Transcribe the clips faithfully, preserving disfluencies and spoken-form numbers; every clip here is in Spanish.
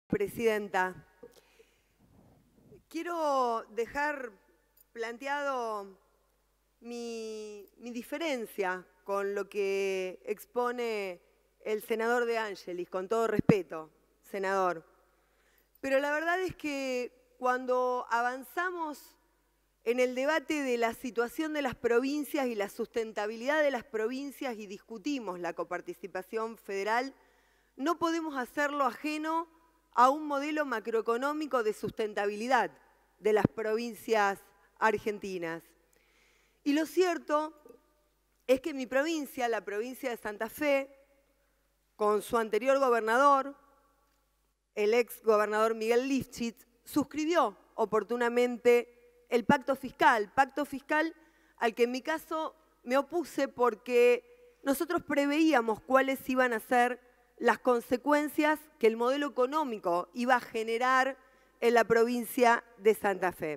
Presidenta, quiero dejar planteado mi, mi diferencia con lo que expone el senador De Angelis, con todo respeto, senador. Pero la verdad es que cuando avanzamos en el debate de la situación de las provincias y la sustentabilidad de las provincias y discutimos la coparticipación federal, no podemos hacerlo ajeno a un modelo macroeconómico de sustentabilidad de las provincias argentinas. Y lo cierto es que mi provincia, la provincia de Santa Fe, con su anterior gobernador, el ex gobernador Miguel Lifchitz, suscribió oportunamente el pacto fiscal, pacto fiscal al que en mi caso me opuse porque nosotros preveíamos cuáles iban a ser las consecuencias que el modelo económico iba a generar en la provincia de Santa Fe.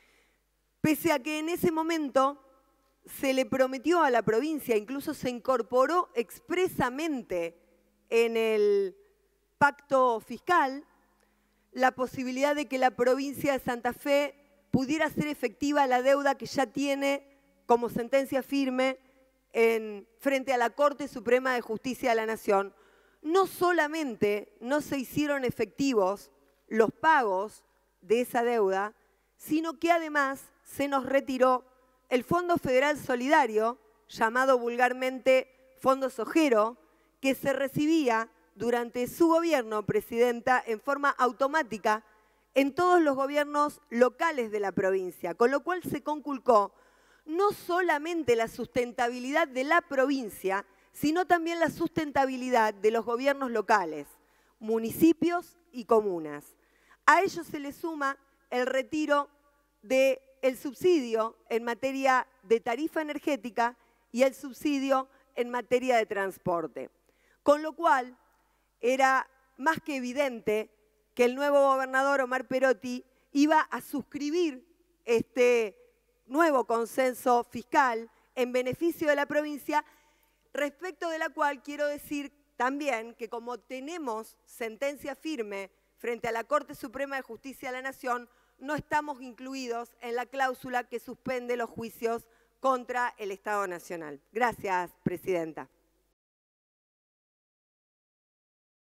Pese a que en ese momento se le prometió a la provincia, incluso se incorporó expresamente en el pacto fiscal, la posibilidad de que la provincia de Santa Fe pudiera hacer efectiva la deuda que ya tiene como sentencia firme en, frente a la Corte Suprema de Justicia de la Nación. No solamente no se hicieron efectivos los pagos de esa deuda, sino que además se nos retiró el Fondo Federal Solidario, llamado vulgarmente Fondo Sojero, que se recibía durante su gobierno, Presidenta, en forma automática en todos los gobiernos locales de la provincia, con lo cual se conculcó no solamente la sustentabilidad de la provincia, sino también la sustentabilidad de los gobiernos locales, municipios y comunas. A ello se le suma el retiro del subsidio en materia de tarifa energética y el subsidio en materia de transporte. Con lo cual, era más que evidente que el nuevo gobernador Omar Perotti iba a suscribir este nuevo consenso fiscal en beneficio de la provincia, respecto de la cual quiero decir también que como tenemos sentencia firme frente a la Corte Suprema de Justicia de la Nación, no estamos incluidos en la cláusula que suspende los juicios contra el Estado Nacional. Gracias, Presidenta.